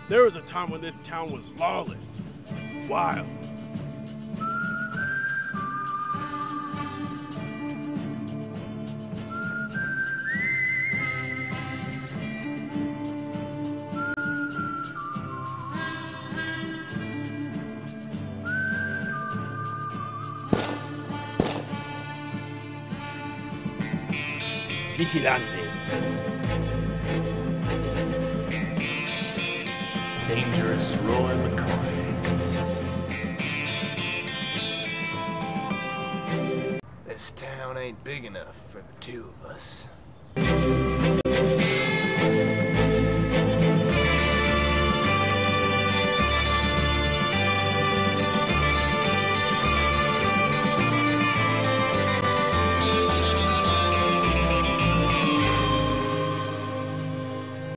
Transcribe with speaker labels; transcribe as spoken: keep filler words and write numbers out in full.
Speaker 1: There was a time when this town was lawless, wild. Vigilante.
Speaker 2: Dangerous Roy McCoy.
Speaker 3: This town ain't big enough for the two of us.